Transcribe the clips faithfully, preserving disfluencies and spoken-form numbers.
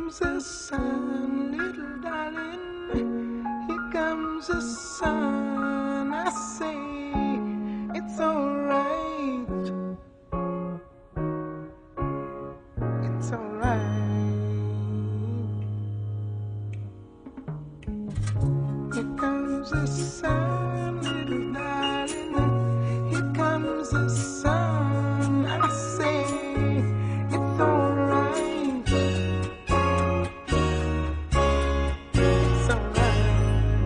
comes the sun, little darling. Here comes the sun. I say it's alright. It's alright. Here comes the sun, little darling. Here comes the sun. I say it's alright. It's alright.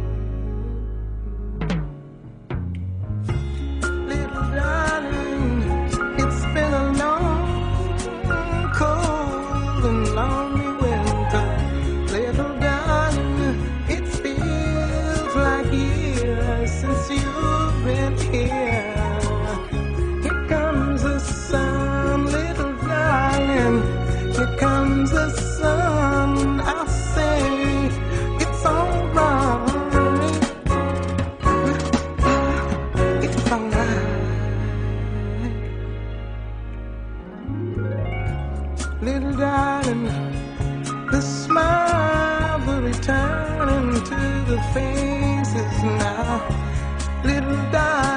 Little darling, it's been a long, cold and lonely winter. Little darling, it feels like years since you've been here. Here comes the sun, little darling. Here comes the sun. I say it's alright. It's alright. Little darling, the smiles are returning to the faces now. Little darling,